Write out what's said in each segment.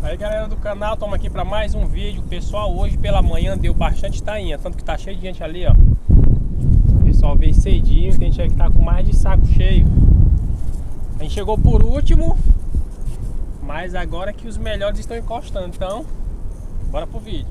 Aí galera do canal, estamos aqui para mais um vídeo. Pessoal, hoje pela manhã deu bastante tainha, tanto que tá cheio de gente ali, ó. O pessoal veio cedinho, tem gente que tá com mais de saco cheio. A gente chegou por último, mas agora que os melhores estão encostando, então bora pro vídeo.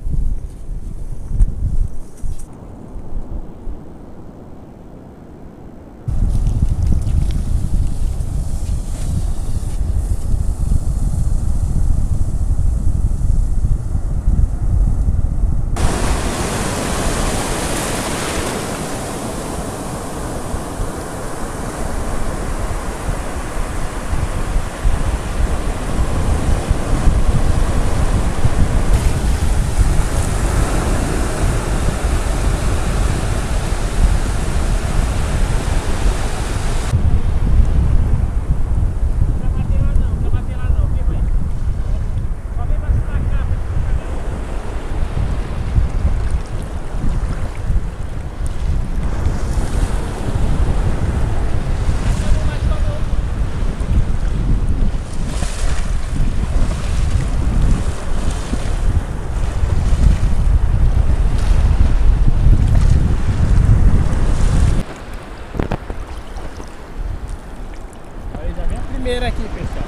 Primeira aqui, pessoal.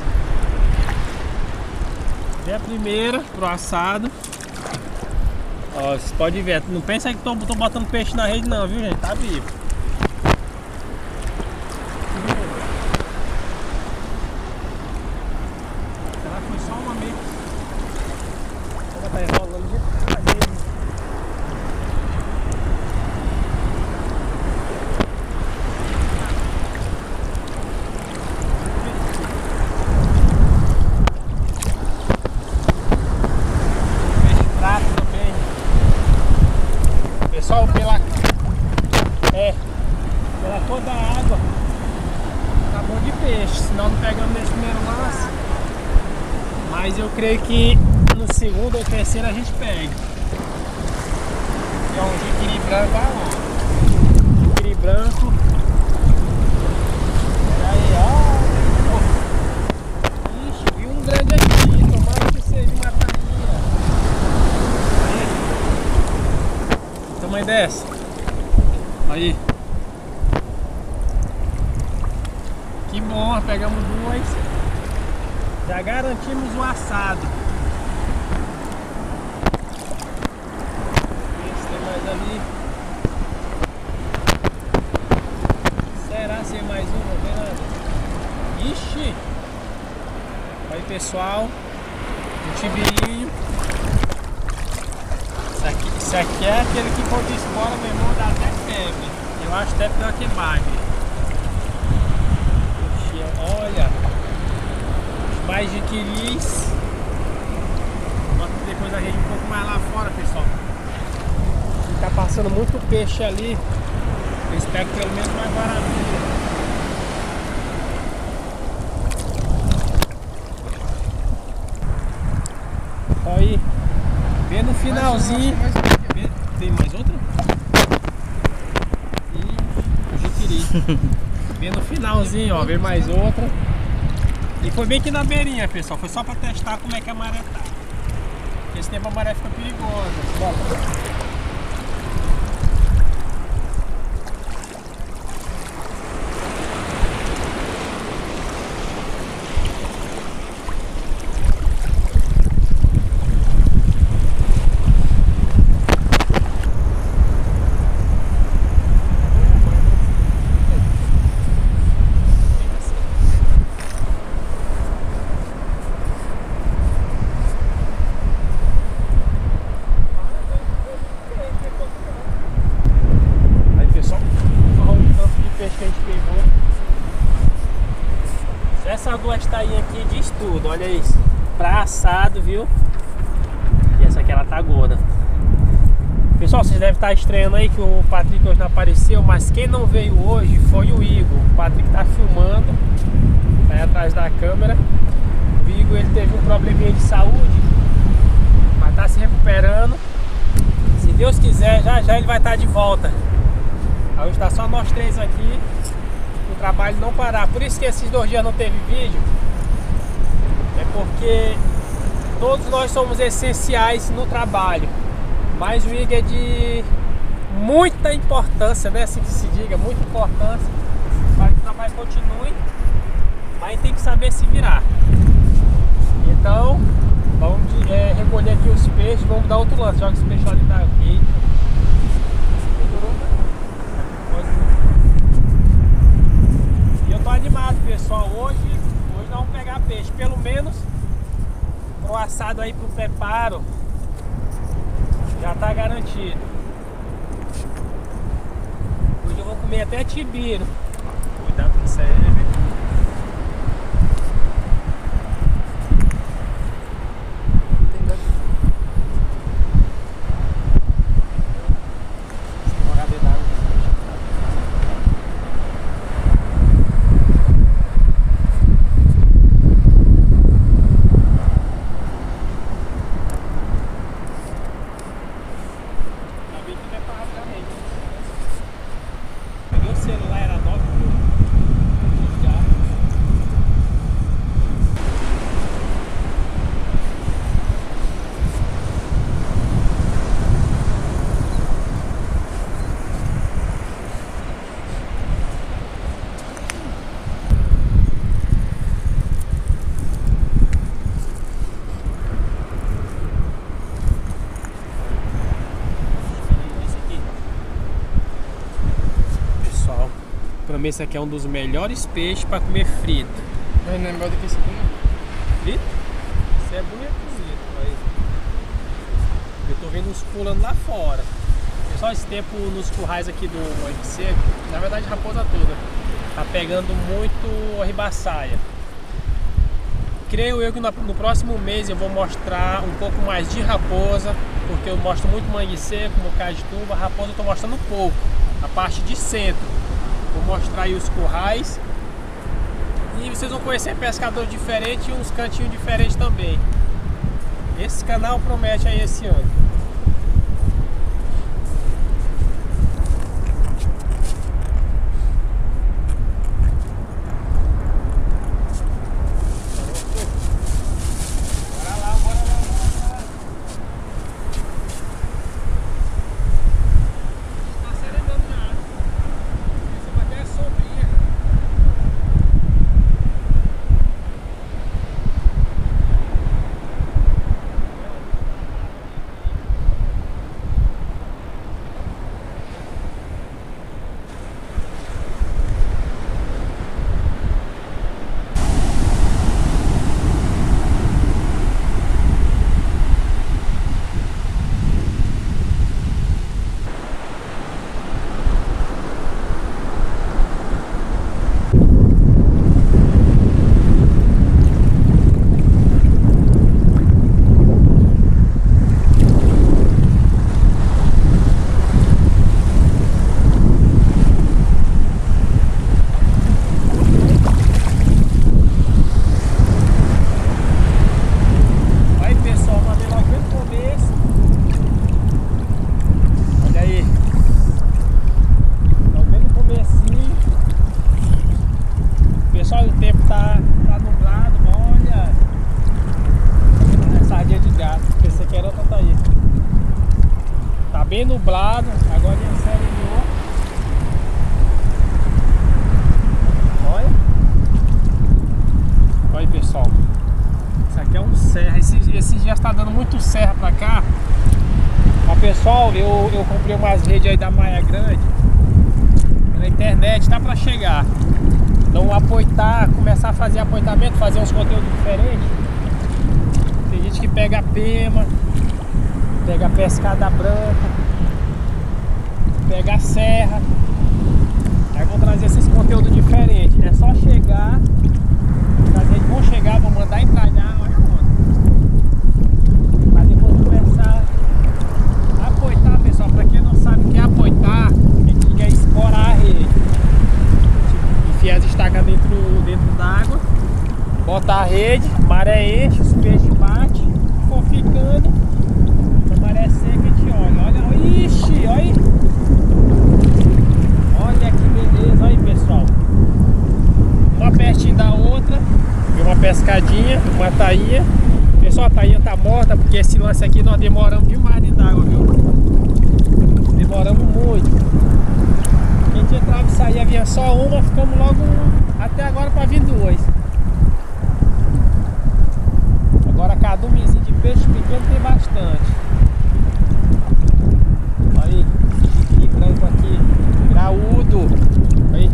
Vem a primeira pro assado. Ó, vocês podem ver. Não pensa que tô botando peixe na rede não, viu, gente? Tá vivo. Ela foi só uma meio. Ela tá enrolando de rede. Pessoal, pela cor da água tá bom de peixe, senão não pegamos nesse primeiro lance, mas eu creio que no segundo ou terceiro a gente pega. É um jiquiri branco, ó. Jiquiri branco. Aí, ó. Ixi, vi um grande aqui, tomara que seja uma tainha. Aí. Tamanho dessa. Aí. Que bom, pegamos duas. Já garantimos o assado. Esse tem mais ali. Será ser mais um? Não tem nada. Ixi! Aí, pessoal, um tibirinho. Isso aqui é aquele que quando escola, meu irmão, dá até febre. Eu acho até pior que bagre. Olha, mais de quilis. Bota depois a rede um pouco mais lá fora, pessoal. Tá passando muito peixe ali. Eu espero que pelo menos mais baratinho. Olha aí. Vê no finalzinho. Tem mais outra? E jiquiri. Vê no finalzinho, ó, vê mais outra. E foi bem aqui na beirinha, pessoal. Foi só pra testar como é que a maré tá. Porque esse tempo a maré fica perigosa. Bora. Essas duas tainhas aqui diz tudo, olha isso. Pra assado, viu? E essa aqui ela tá gorda. Pessoal, vocês devem estar estranhando aí que o Patrick hoje não apareceu, mas quem não veio hoje foi o Igor. O Patrick tá filmando, tá aí atrás da câmera. O Igor, ele teve um probleminha de saúde, mas tá se recuperando. Se Deus quiser, já já ele vai estar de volta. Aí hoje tá só nós três aqui. O trabalho não parar. Por isso que esses 2 dias não teve vídeo. É porque porque todos nós somos essenciais no trabalho, mas o Igor é de muita importância, né? Assim que se diga, muita importância para que o trabalho continue, mas tem que saber se virar. Então, vamos recolher aqui os peixes, vamos dar outro lance, joga os peixes lá dentro da rede. E eu tô animado, pessoal, hoje nós vamos pegar peixe, pelo menos pro assado aí, pro preparo, já tá garantido. Hoje eu vou comer até tibiro. Cuidado com isso aí, velho. Pra mim esse aqui é um dos melhores peixes pra comer frito. Mas não é melhor do que esse aqui, não? Frito? Esse é bonito cozido, mas eu tô vendo uns pulando lá fora. Pessoal, esse tempo nos currais aqui do Mangue Seco, na verdade a raposa toda, tá pegando muito ribaçaia. Creio eu que no próximo mês eu vou mostrar um pouco mais de raposa, porque eu mostro muito mangue seco, mocajituba. A raposa eu tô mostrando pouco, a parte de centro. Vou mostrar aí os currais e vocês vão conhecer pescadores diferentes e uns cantinhos diferentes também. Esse canal promete aí esse ano. Bem nublado, agora já serenou. Olha. Olha aí, pessoal. Isso aqui é um serra. Esse dia está dando muito serra pra cá. Mas, pessoal, eu comprei umas redes aí da Maia Grande pela internet, tá pra chegar. Então apoitar, começar a fazer apoitamento, fazer uns conteúdos diferentes. Tem gente que pega pema, pega pescada branca, pega a serra. Aí vou trazer esses conteúdos diferentes. É só chegar, as redes vão chegar, vou mandar entalhar, olha onde. Pra depois começar a apoitar, pessoal. Pra quem não sabe o que é apoitar, é escorar a rede. Enfiar as estacas dentro d'água, botar a rede, maré enche, os peixes batem, for ficando. A maré seca a gente olha. Olha, ixi, olha aí. Olha que beleza, olha aí, pessoal. Uma pertinho da outra. uma pescadinha, uma tainha. Pessoal, a tainha tá morta porque esse lance aqui nós demoramos demais dentro d'água, viu? Demoramos muito. A gente entrava e saía, vinha só uma, ficamos logo até agora para vir duas. Agora cardumezinho de peixe pequeno tem bastante. Aí, esse branco aqui, graúdo. Aí.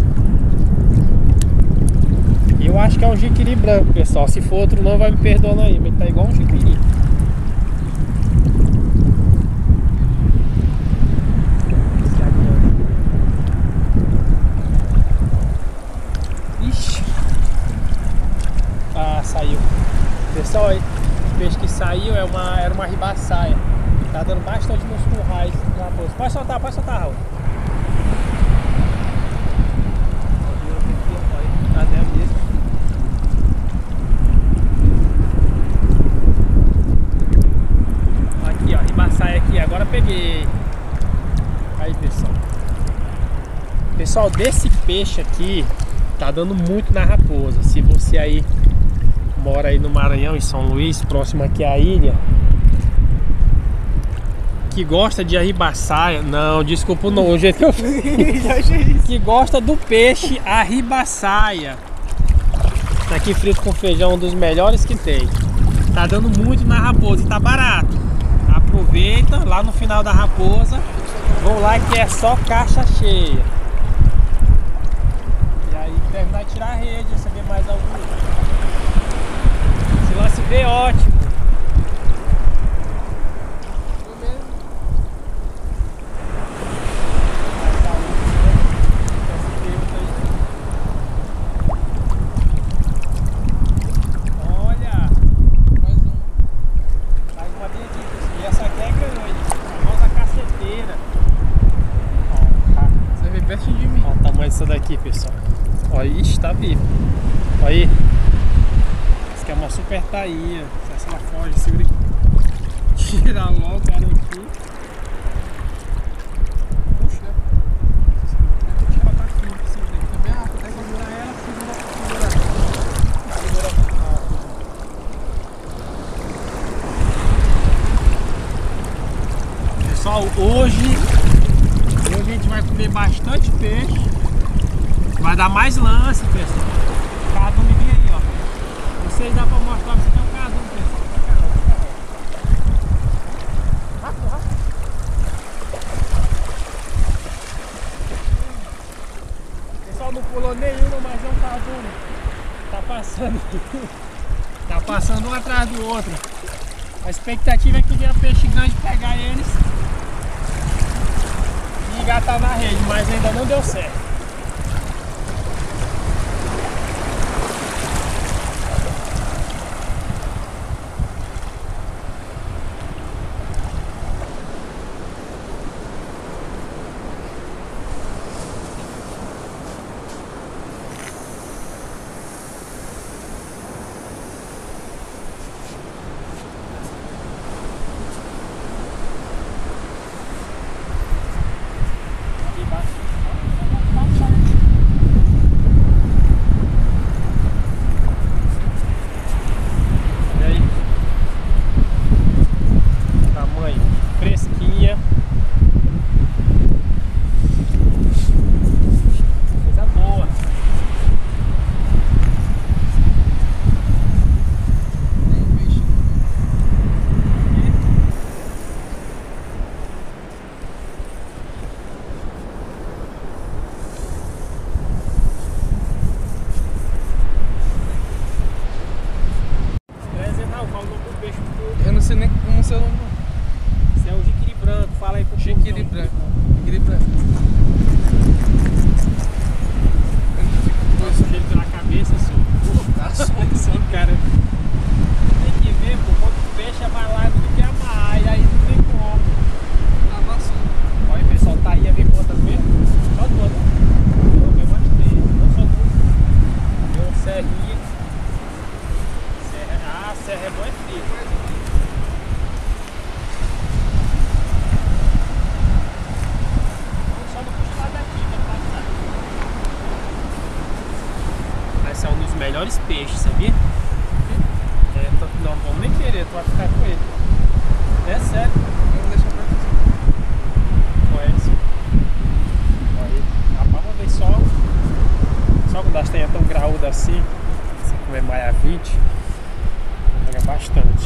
Eu acho que é um jiquiri branco, pessoal. Se for outro não, vai me perdoando aí, mas tá igual um jiquiri. Ixi. Ah, saiu. Pessoal, aí, o peixe que saiu era uma ribaçaia. Tá dando bastante nos currais. Pode soltar, Raul. Até mesmo. Aqui, ó, ribaçaia aqui. Agora peguei. Aí, pessoal. Pessoal, desse peixe aqui tá dando muito na raposa. Se você aí mora aí no Maranhão, em São Luís, próximo aqui à ilha, que gosta de arribaçaia, não, desculpa o jeito que eu fiz, que gosta do peixe arribaçaia, tá aqui frito com feijão, um dos melhores que tem. Tá dando muito na raposa e tá barato. Aproveita, lá no final da raposa, vão lá que é só caixa cheia. E aí terminar de tirar a rede, receber mais algum. Esse lance veio ótimo. Essa daqui, pessoal. Olha, ixi, tá vivo. Olha aí. Essa aqui é uma super tainha. Se ela foge, segura aqui. Tirar logo o cara aqui. Puxa. Ela tá aqui, segura aí. Também até segurar ela, segura. Pessoal, hoje a gente vai comer bastante peixe. Vai dar mais lance, pessoal. Cardume vem aí, ó. Não sei se dá pra mostrar, você tem um cardume, pessoal. Rápido, rápido. Pessoal, não pulou nenhuma, mas é um cardume. Tá passando. Tá passando um atrás do outro. A expectativa é que venha peixe grande pegar eles e engatar na rede, mas ainda não deu certo. Eu não sei nem como é o seu nome. Esse é o jiquiri branco, fala aí pro povo. Jiquiri branco. Jiquiri branco. Passa ele pela cabeça, senhor. Cara, tem que ver, pô, quando o peixe é mais largo do que a mar, e aí não tem como. Tá passando. Olha, pessoal, tá aí a ver quantas vezes? Só duas, né? Eu vi mais três, não só duas. Deu um serrinha. Ah, serra é bom, é frio. Só não puxa lá daqui, pra passar. Esse é um dos melhores peixes, sabia? bastante.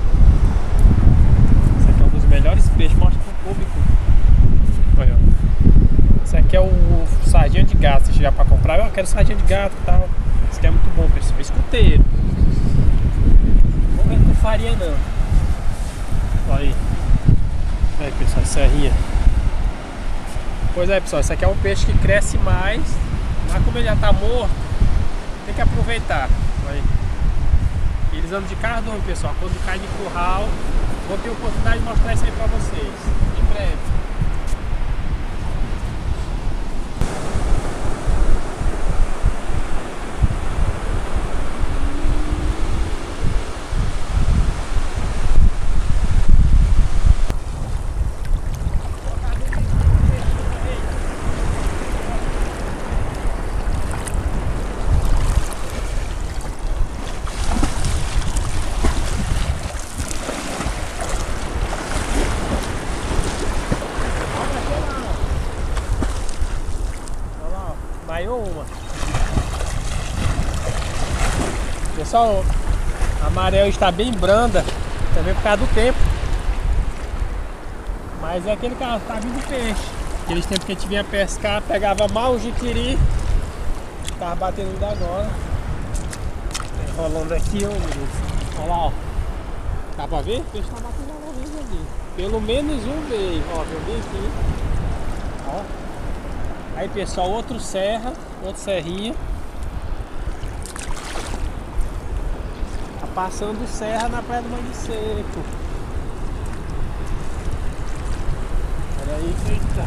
Esse aqui é um dos melhores peixes, mostra pro público. Olha, esse aqui é o sardinha de gato. Se chegar pra comprar, eu quero sardinha de gato e tal. Esse aqui é muito bom, pessoal. Escuteiro. Não vem com farinha não. Olha aí. Olha aí, pessoal, serrinha. Pois é, pessoal, esse aqui é um peixe que cresce mais. Mas como ele já tá morto, tem que aproveitar. Olha aí. Eles andam de cardume, pessoal. Quando cai de curral, vou ter a oportunidade de mostrar isso aí pra vocês em breve. Uma. Pessoal, a maré está bem branda, também por causa do tempo. Mas é aquele cara, tá vindo peixe. Aqueles tempos que a gente vinha pescar, pegava mal o jiquiri, tava batendo ainda agora. Rolando aqui, ó, meu Deus. Olha lá, ó. Dá pra ver? O peixe tá batendo uma vez ali. Pelo menos um veio, ó, eu vi aqui. Ó. Aí, pessoal, outro serrinha. Tá passando serra na praia do Mangue Seco. Olha aí, eita.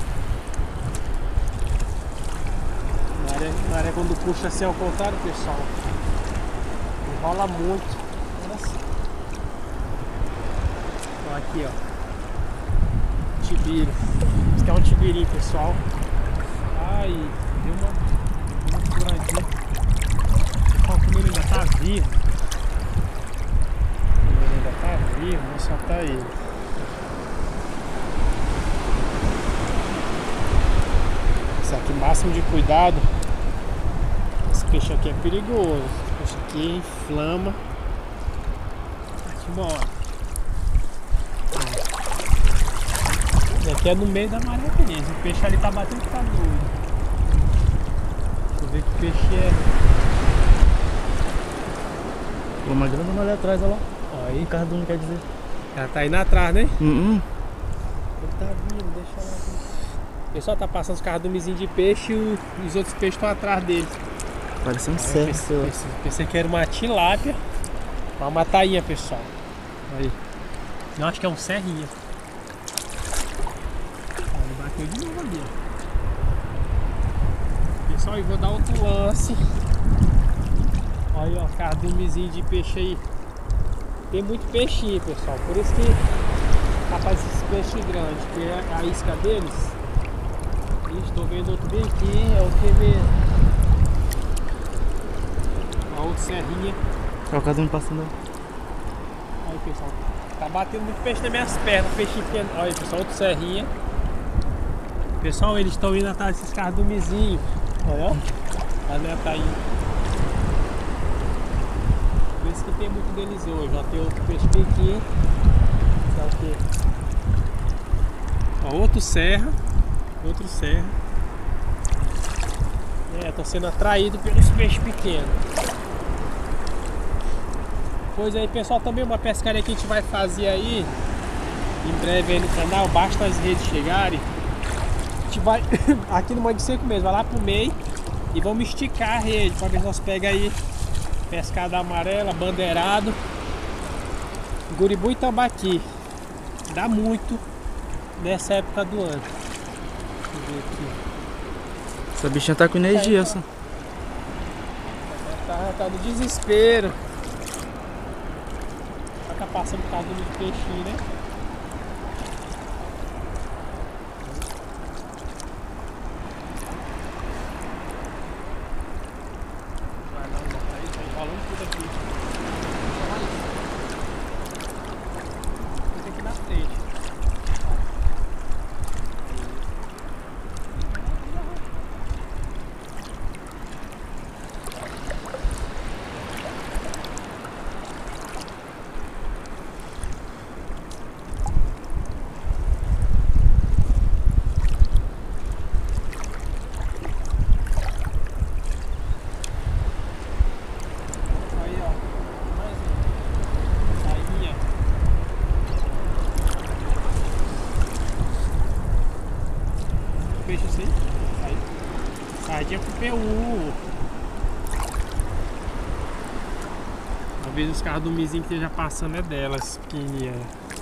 Maré quando puxa assim ao contrário, pessoal, enrola muito. Olha assim. Ó, aqui, ó. Tibiro. Esse aqui é um tibirinho, pessoal. Aí, deu uma furadinha. Ó, como ele ainda tá vivo. Ele ainda tá vivo, vou soltar ele. Isso aqui, máximo de cuidado. Esse peixe aqui é perigoso. Esse peixe aqui inflama. Aqui, bora. Esse aqui é no meio da maré mesmo. O peixe ali tá batendo, tá doido. Deixa eu ver que peixe é. Uma grande ali atrás, olha lá. Ó, aí. Cardume, quer dizer. Ela tá indo atrás, né? Ele tá vindo, deixa ela vir. O pessoal tá passando os cardumezinhos de peixe e os outros peixes estão atrás dele. Parece um cerco. Pensei que era uma tilápia. Uma tainha, pessoal. Aí. Eu acho que é um serrinha. Ele bateu de novo ali, ó. Pessoal, eu vou dar outro lance. Olha aí, ó, cardumezinho de peixe aí. Tem muito peixinho, pessoal. Por isso que capaz esses peixes grandes, que é a isca deles. Estou vendo outro bem aqui, é o que mesmo? A outra serrinha. É o cardume passando. Aí, pessoal, tá batendo muito peixe nas minhas pernas, peixe pequeno. Olha aí, pessoal, outra serrinha. Pessoal, eles estão indo atrás desses cardumezinhos. Olha, a minha tá indo. Por isso que tem muito deles hoje. Ó, tem outro peixe pequeno. Tá o quê? Ó, outro serra. Outro serra. Tô sendo atraído pelos peixes pequenos. Pois aí, pessoal, também uma pescaria que a gente vai fazer aí em breve aí no canal, basta as redes chegarem. A gente vai aqui no Mangue Seco mesmo, vai lá pro meio e vamos esticar a rede para ver se nós pega aí pescada amarela, bandeirado, guribu e tambaqui. Dá muito nessa época do ano. Deixa eu ver aqui. Essa bichinha tá com energia, só. Tá no desespero. Tá passando por causa do peixinho, né? Vai lá, tá enrolando tudo aqui. Fica aqui na frente. GPU. Talvez os carros do mizinho que esteja passando é delas, pequenininha.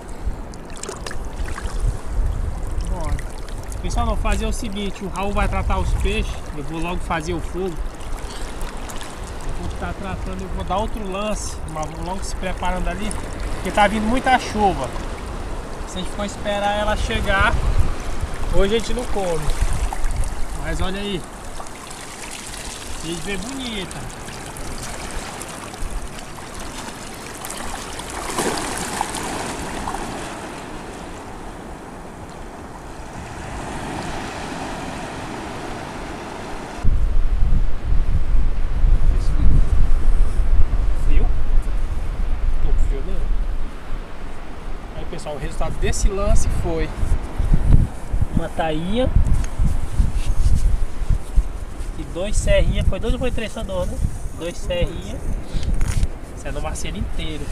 Bora. Pessoal, vou fazer o seguinte, o Raul vai tratar os peixes, eu vou logo fazer o fogo. Eu vou estar tratando, eu vou dar outro lance, mas vou logo se preparando ali, porque tá vindo muita chuva. Se a gente for esperar ela chegar, hoje a gente não come. Mas olha aí, a gente vê bonita. Pessoal, o resultado desse lance foi uma tainha e 2 serrinhas. Foi 2 ou foi 3 Sandor, né? 2 serrinhas. Isso é no marceiro inteiro.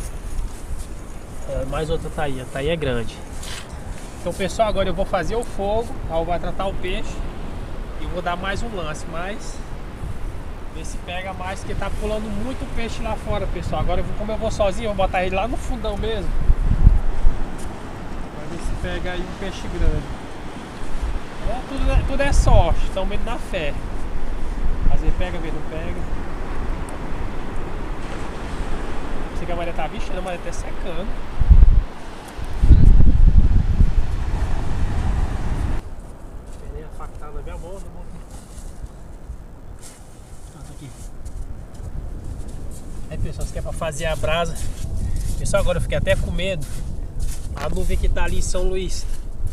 Mais outra tainha. A tainha é grande. Então, pessoal, agora eu vou fazer o fogo. Raul vai tratar o peixe e vou dar mais um lance. Mas ver se pega mais, porque tá pulando muito peixe lá fora, pessoal. Agora, como eu vou sozinho, eu vou botar ele lá no fundão mesmo. Se pega aí um peixe grande. Tudo é sorte, estão meio na fé. Às vezes pega, às vezes não pega. Sei que a maré tá bichando, a maré tá secando. Peguei a facada na minha mão, aqui. Aí, pessoal, se quer pra fazer a brasa. Pessoal, agora eu fiquei até com medo. A nuvem que tá ali em São Luís.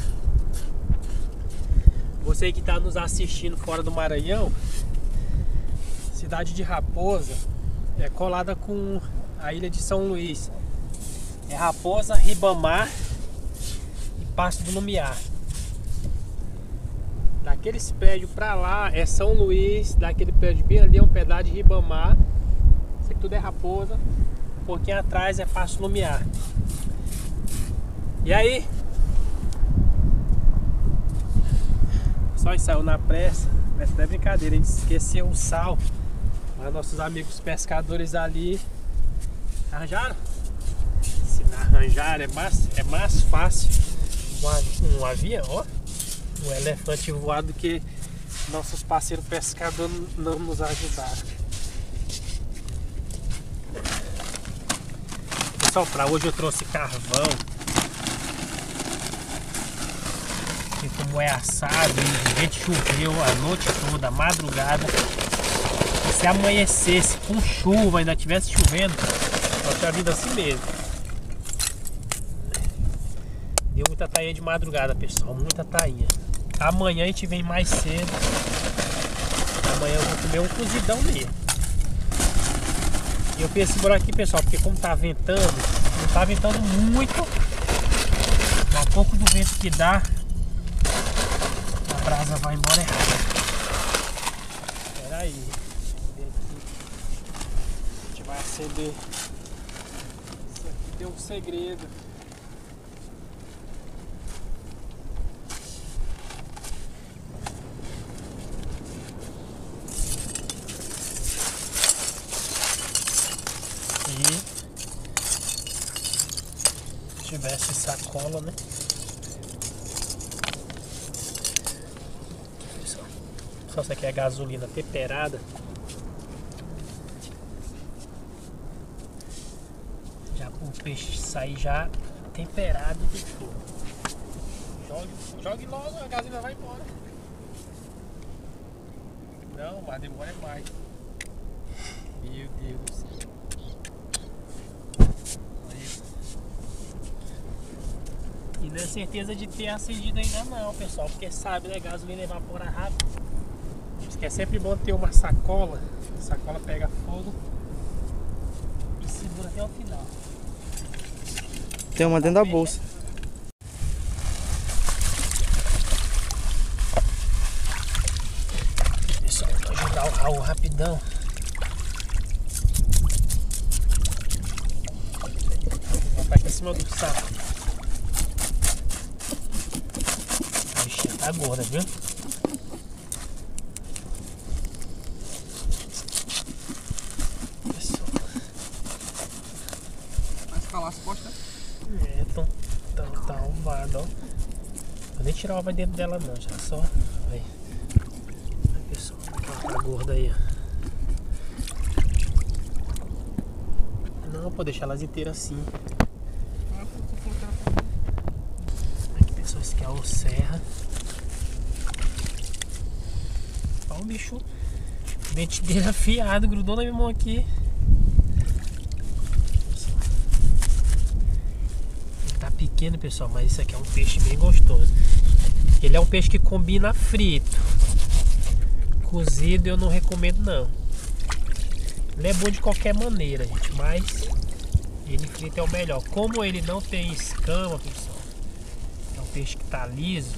Você que está nos assistindo fora do Maranhão, cidade de Raposa é colada com a ilha de São Luís. É Raposa, Ribamar e Passo do Lumiar. Daqueles prédios pra lá é São Luís, daquele prédio bem ali é um pedaço de Ribamar. Isso aqui tudo é Raposa. Um pouquinho atrás é Passo do Lumiar. E aí? Só saiu na pressa. Parece até brincadeira, a gente esqueceu o sal. Mas nossos amigos pescadores ali arranjaram. Se não arranjar é mais fácil um avião, ó, um elefante voado, do que nossos parceiros pescadores não nos ajudaram. Pessoal, para hoje eu trouxe carvão. E como é assado, o vento choveu a noite toda, a madrugada. E se amanhecesse com chuva, ainda tivesse chovendo, nós tinha vindo assim mesmo. Deu muita tainha de madrugada, pessoal, muita tainha. Amanhã a gente vem mais cedo. Amanhã eu vou comer um cozidão mesmo. E eu pensei por aqui, pessoal, porque como tá ventando, não tá ventando muito, mas um pouco do vento que dá, a brasa vai embora errado. Espera aí. A gente vai acender. Isso aqui deu um segredo. Se tivesse sacola, né? Só isso aqui é gasolina temperada. Já o peixe sair já temperado do fogo. Jogue logo, a gasolina vai embora. Não, mas demora mais. Meu Deus do céu. E não é certeza de ter acendido ainda não, pessoal, porque sabe, né, gasolina evapora rápido. Diz que é sempre bom ter uma sacola. A sacola pega fogo e segura até o final. Tem uma dentro da bolsa. Pessoal, vou ajudar o Raul rapidão. Vou botar aqui em cima do saco. A bichinha tá gorda, viu? calar as costas. É, tá arrumado, ó. Vou nem tirar o ova dentro dela não, já só. Aí. Aí pessoal, ela tá gorda aí, ó. Não, pô, deixar elas inteiras assim. Aqui pessoal, esse aqui é o serra. Olha o bicho. Dente dele afiado, grudou na minha mão aqui. Ele tá pequeno, pessoal, mas isso aqui é um peixe bem gostoso. Ele é um peixe que combina frito. Cozido eu não recomendo não. Ele é bom de qualquer maneira, gente, mas ele frito é o melhor. Como ele não tem escama, pessoal, é um peixe que tá liso.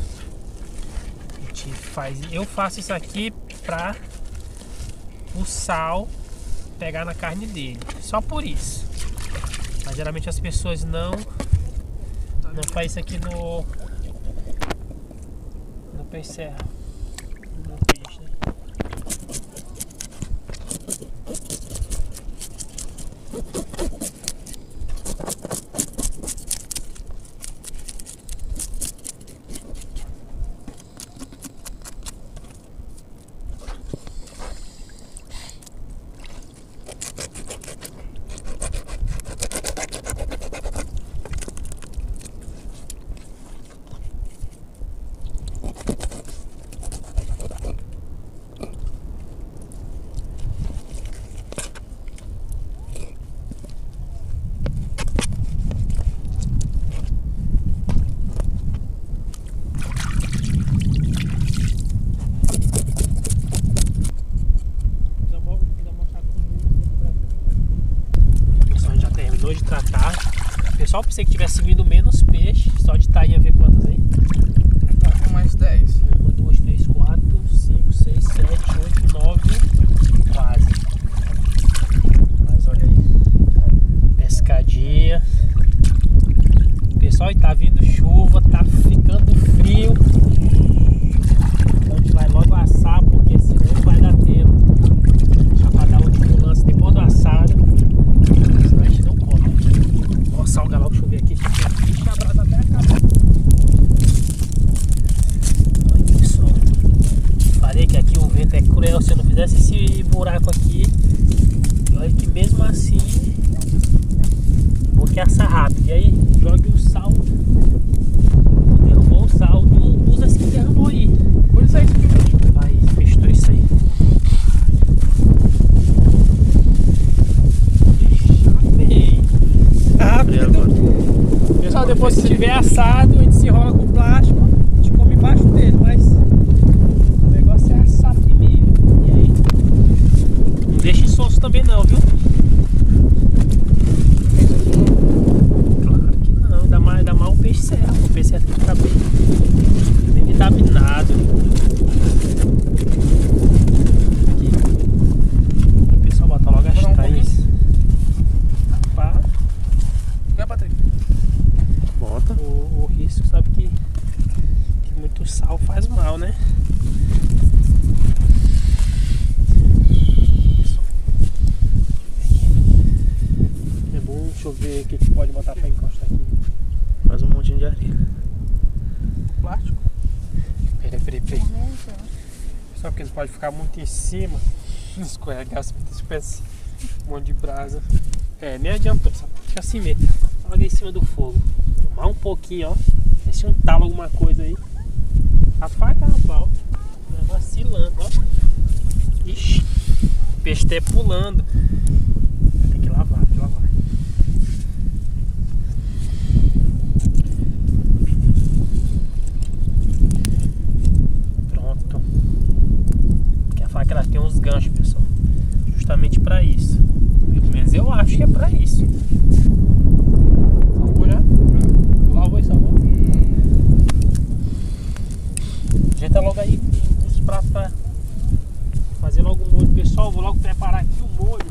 Eu faço isso aqui pra o sal pegar na carne dele, só por isso. Mas geralmente as pessoas não fazem isso aqui no peixe serra, no peixe, né? De tratar. Pessoal, pensei que tivesse vindo menos peixe. Só de tainha ver quantas aí. Tá com mais 10. 1, 2, 3, 4, 5, 6, 7, 8, 9. Quase. Mas olha aí. Pescadinha. Pessoal, e tá vindo chuva. Tá ficando frio. Então a gente vai logo assar, porque senão não vai dar tempo. Já pra dar o último lance depois do assado. Senão a gente não come. Nossa, o galão, deixa eu ver aqui. Ixi, a brasa até acabou. Olha pessoal. Falei que aqui o vento é cruel. Se eu não fizesse esse buraco aqui, olha que mesmo assim vou que assar rápido. E aí, jogue o sal. Derrubou o sal dos que derrubou aí. Por isso é isso que Vai, mistura isso aí. Pessoal, depois que tiver assado, a gente se enrola com plástico, a gente come embaixo dele, mas o negócio é assar primeiro. E aí, não deixa insosso também não, viu? Claro que não, dá mais um peixe serra. O peixe serra tem que ficar bem vitaminado. Aqui. O pessoal bota logo as tainhas. Vai, Patrick. Bota. O risco, sabe que muito sal faz mal, né? É bom, deixa eu ver o que pode botar pra encostar aqui. Faz um montinho de areia. Plástico. Peraí. Só porque não pode ficar muito em cima, escorregar as espécies, um monte de brasa. É, nem adiantou, só fica assim mesmo. Joga em cima do fogo. Tomar um pouquinho, ó. Vê se tala alguma coisa aí. A faca na pau. Vai vacilando, ó. Ixi, o peixe tá pulando. Tem que lavar, Pronto. Porque a faca ela tem uns ganchos, pessoal. Justamente pra isso. Pelo menos eu acho que é pra isso. Salvou já? Tu lavou e salvou? Ajeita logo aí os pratos pra fazer logo o molho. Pessoal, vou logo preparar aqui o molho.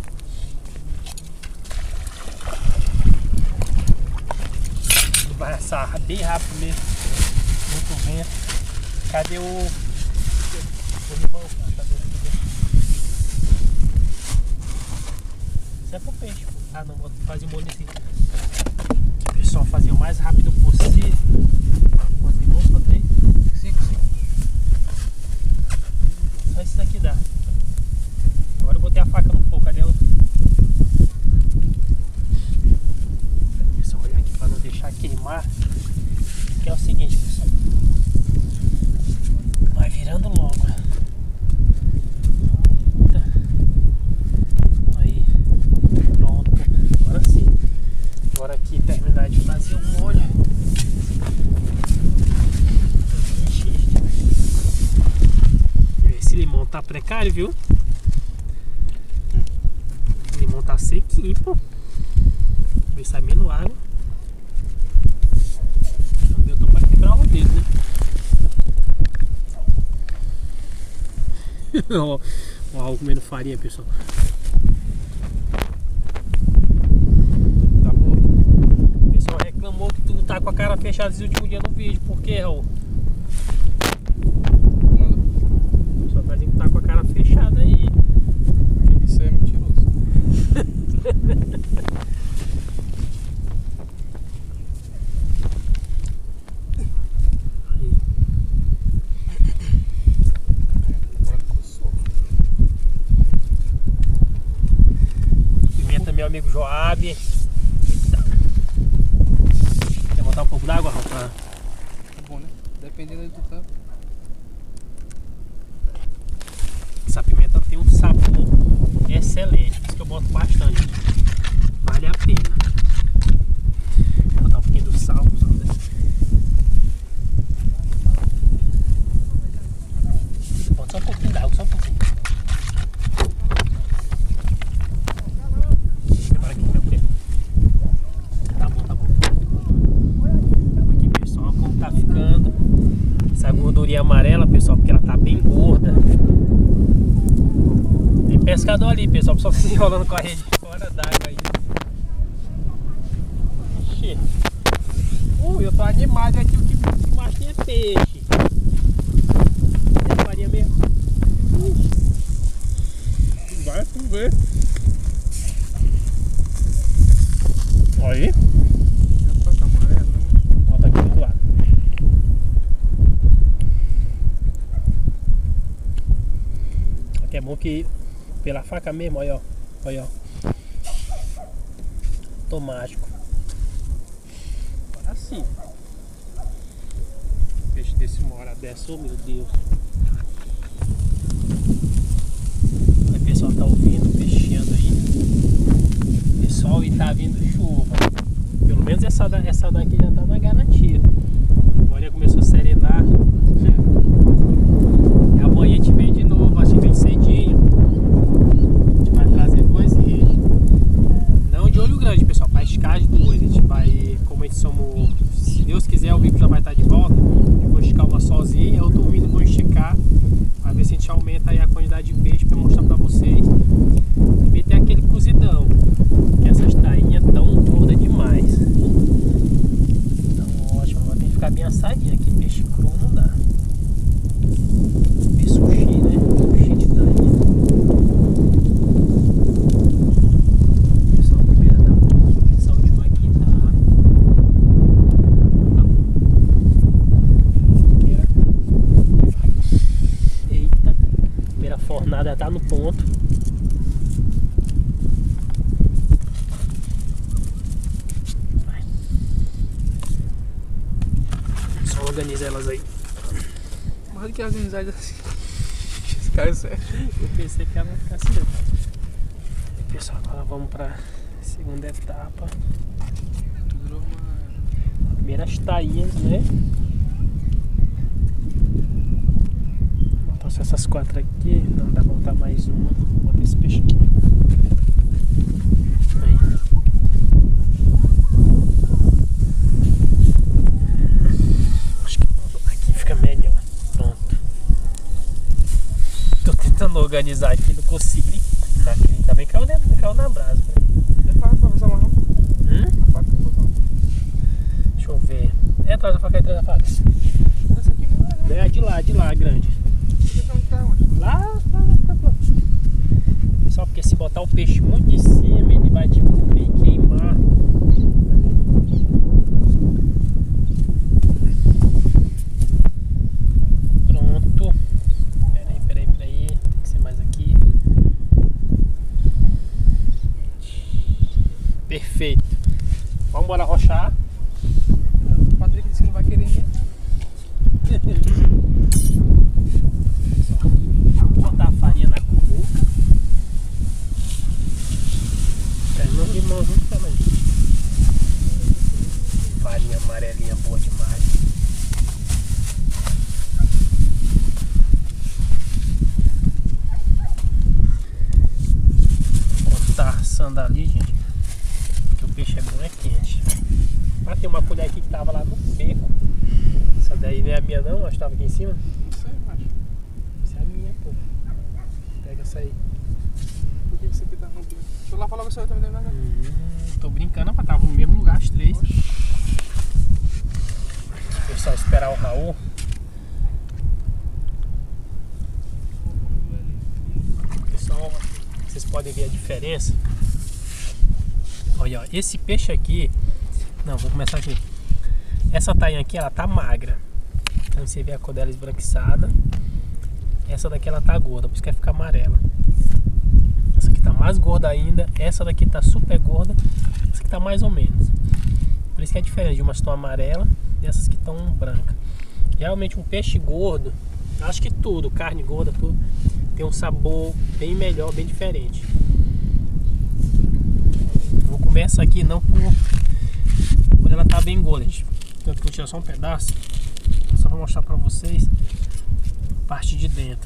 Ele vai assar bem rápido mesmo. Muito vento. Cadê o limão? Cadê aqui dentro? Isso é pro peixe. Ah não, vou fazer o molho assim. falar que é o seguinte, pessoal. Vai virando logo. Aí, pronto. Agora sim. Agora aqui terminar de fazer o molho. Esse limão tá precário, viu? O limão tá sequinho, pô. Ver se sai menos água. Eu tô pra quebrar o dedo, né? Ó, o Raul comendo farinha, pessoal. Tá boa. O pessoal reclamou que tu tá com a cara fechada esse último dia no vídeo. Por quê, Raul? O pessoal tá dizendo que tá com a cara fechada aí. Isso é mentiroso. Aí. Pimenta, meu amigo Joab. Eita. Quer botar um pouco d'água, Raul? Tá bom, né? Dependendo do tanto. Essa pimenta tem um sabor excelente, por isso que eu boto bastante. Vale a pena. Vou botar um pouquinho do sal. Bota só um pouquinho d'água, só um pouquinho. Agora aqui, meu primo. Tá bom, tá bom. Aqui, pessoal, como tá ficando essa gordurinha amarela, pessoal, porque ela tá bem gorda. Tem pescador ali, pessoal, só se enrolando com a rede fora d'água aí. Ixi. Eu tô animado aqui, o que mais tem é peixe. Tem farinha mesmo. Vai tu ver. Aí. Já tá amarelo, né? Bota aqui do outro lado. Aqui é bom que pela faca mesmo, olha ó. Olha ó. Automático. Agora sim. Peixe desse uma hora dessa, oh meu Deus. Aí o pessoal tá ouvindo, peixeando aí. Pessoal, e tá vindo chuva. Pelo menos essa daqui já tá na garantia. Agora começou a serenar. E amanhã a gente vem de novo, assim bem cedinho. A gente vai trazer 2 redes. Não de olho grande, pessoal, para esticar as 2. A gente vai, como a gente somos, se Deus quiser, o bico já vai estar de volta. Eu vou esticar uma sozinha, eu tô vindo, vou esticar. Pra ver se a gente aumenta aí a quantidade de peixe para mostrar pra vocês. E meter aquele cozidão. Que essas tainhas tão gordas demais. Então ótimo, agora tem que ficar bem assadinha. Aqui peixe cru não dá. Peixe sushi, né? Sushi de tainha. Pessoal, a primeira tá boa. Essa última aqui tá bom. Primeira. Eita. Primeira fornada tá no ponto. Organiza elas aí. Mais do que organizar assim. Esse cara é sério. Eu pensei que ela ia ficar assim. E, pessoal, agora vamos pra segunda etapa. Durou uma... Primeiras tainhas, né? Vou botar só essas 4 aqui. Não dá pra botar mais uma. Vou botar esse peixe aqui. Aí. Organizar aqui, não consigo. Ainda bem que caiu na brasa. Já fala pra você amarrar? A faca pra você. Deixa eu ver. Traz a faca aí, traz a faca. Essa aqui não é. É de lá, grande. Lá. Só porque se botar o peixe muito em cima, ele vai tipo meio queimar. Pronto. Peraí. Tem que ser mais aqui. Perfeito. Vamos embora arrochar. amarelinha boa demais. Enquanto tá assando ali, gente, que o peixe é bom, é quente. Ah, tem uma colher aqui que tava lá no beco. Essa daí não é a minha não, acho que tava aqui em cima. Não sei, macho. Essa é a minha, pô. Pega essa aí. Por que você aqui tá no beco? Deixa eu lavar logo essa outra também, né? Tô brincando, rapaz, tava no mesmo lugar as três. Pessoal, esperar o Raul. Pessoal, vocês podem ver a diferença. Olha, ó, esse peixe aqui. Não, vou começar aqui. Essa tainha aqui, ela tá magra. Então você vê a cor dela esbranquiçada. Essa daqui ela tá gorda, por isso que vai ficar amarela. Essa aqui tá mais gorda ainda. Essa daqui tá super gorda. Essa aqui tá mais ou menos. Por isso que é diferente de umas que estão amarela e essas que estão branca. Realmente um peixe gordo, acho que tudo, carne gorda, tudo, tem um sabor bem melhor, bem diferente. Vou comer essa aqui não por ela tá bem gorda, gente. Tanto que eu vou tirar só um pedaço, só pra mostrar pra vocês a parte de dentro.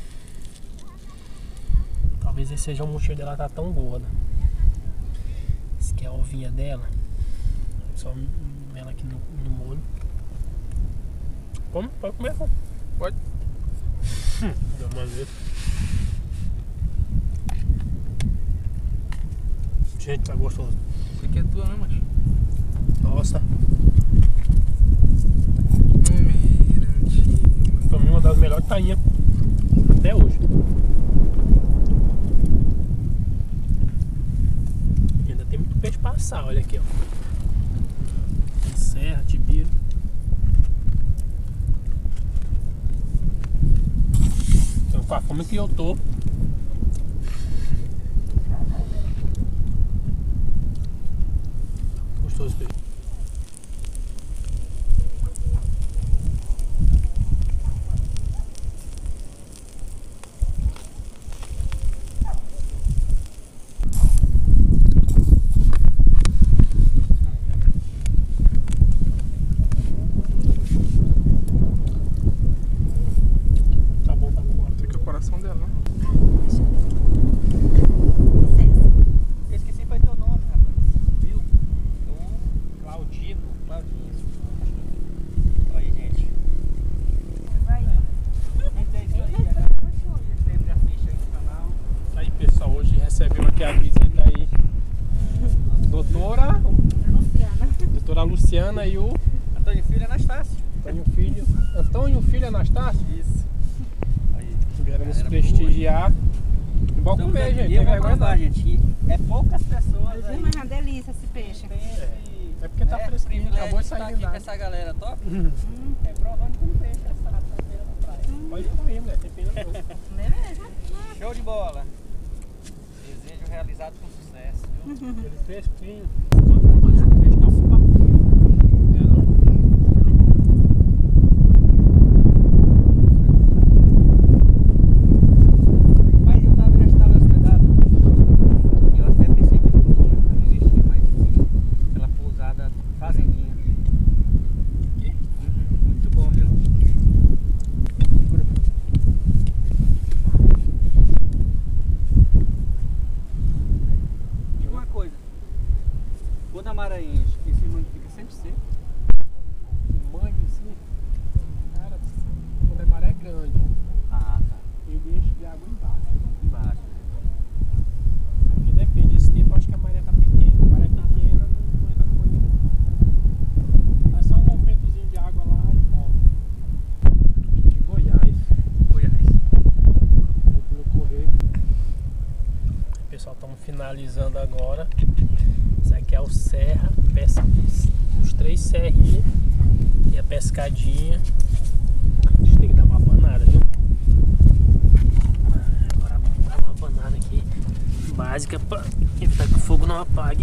Talvez esse seja o motivo dela estar tão gorda. Esse aqui é a ovinha dela. Só ela aqui no molho. Como? Pode comer? Pode. Da maneira. Gente, tá gostoso. Isso aqui é tua, né, macho? Nossa. Mirante. Pra mim, uma das melhores tainhas até hoje. E ainda tem muito peixe pra assar, olha aqui, ó. Serra, tibiro. Então, com a fome que eu tô. Gostoso peixe. Luciana e o Antônio Filho Anastácio. Antônio Filho Anastácio? Isso. Aí. Vieram nos prestigiar. Bom comer, gente. Eu vou provar, gente. É poucas pessoas. Mas é uma delícia esse peixe. É porque tá fresquinho, acabou de sair aqui com essa galera top. É provando que o peixe é assado na beira da praia. Pode comer, mulher. Tem pena não. Não é mesmo? Show de bola. Desejo realizado com sucesso. Viu? Ele fresquinho. Peixe tá full. Mas eu já estava hospedado. Eu até pensei que não existia, mas existe. Aquela pousada fazendinha. Muito bom, viu? E uma coisa, quando a Maranhense, que esse mangue fica sempre seco. O mangue assim, cara, quando a maré é grande, Ah, tá. ele enche de água embaixo. Embaixo. Porque depende desse tempo, eu acho que a maré tá pequena. A maré pequena não entra no mangue não. É só um movimentozinho de água lá e volta. De Goiás. Goiás. Vou correr. Pessoal, estamos finalizando agora. Isso aqui é o Serra, os 3 serrinhas e a pescadinha. A gente tem que dar uma banada, viu? Agora vamos dar uma banada aqui básica para evitar que o fogo não apague.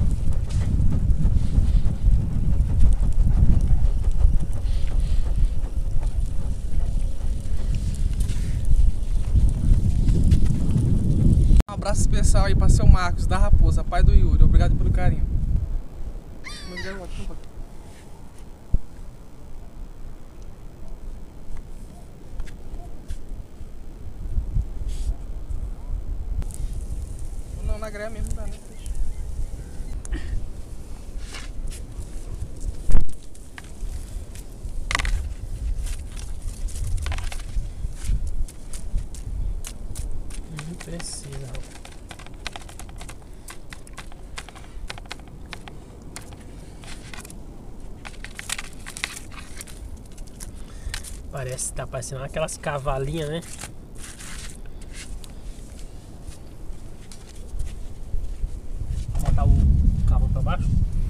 Um abraço especial aí pra seu Marcos da Raposa, pai do Yuri. Obrigado pelo carinho. greia mesmo dá, né? Não precisa, Raul. Parece que tá parecendo aquelas cavalinhas, né? Vou botar o cavalo pra baixo.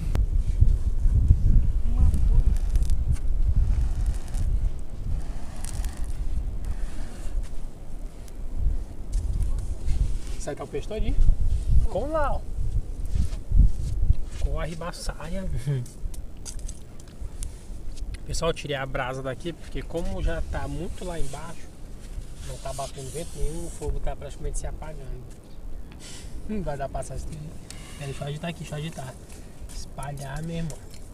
Isso aí tá o peixe todinho. Com lá, ó. Com a ribaçaia. Pessoal, eu tirei a brasa daqui porque como já tá muito lá embaixo, não tá batendo vento nenhum, o fogo tá praticamente se apagando. Vai dar passagem. Deixa eu agitar aqui, deixa eu agitar. Espalhar mesmo.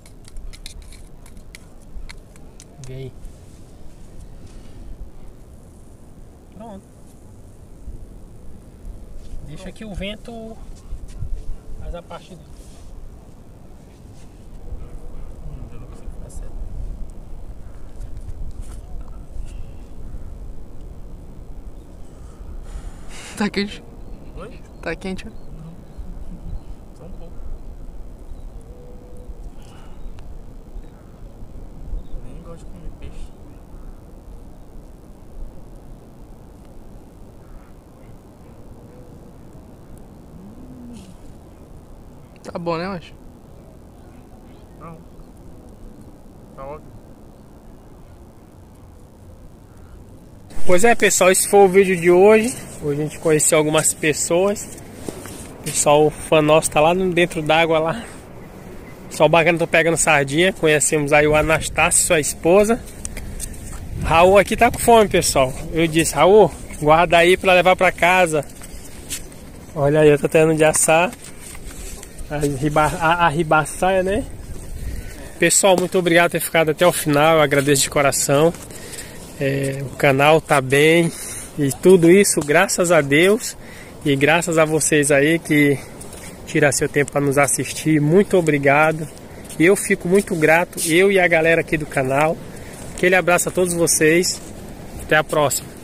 Vê aí. Pronto. Deixa que o vento faz a parte dele. Eu não consigo ficar certo. Tá quente? Oi? Tá quente, ó. Só um pouco. Nem gosto de comer peixe. Tá bom, né, macho? Não. Tá ótimo. Pois é, pessoal, esse foi o vídeo de hoje. Hoje a gente conheceu algumas pessoas. O pessoal, o fã nosso tá lá dentro d'água lá. Pessoal bacana, tô pegando sardinha. Conhecemos aí o Anastácio, sua esposa. Raul aqui tá com fome, pessoal. Eu disse, Raul, guarda aí pra levar pra casa. Olha aí, eu tô tendo de assar a ribaçaia, né? Pessoal, muito obrigado por ter ficado até o final. Eu agradeço de coração. O canal tá bem. E tudo isso graças a Deus. E graças a vocês aí que tiram seu tempo para nos assistir. Muito obrigado. Eu fico muito grato. Eu e a galera aqui do canal. Aquele abraço a todos vocês. Até a próxima.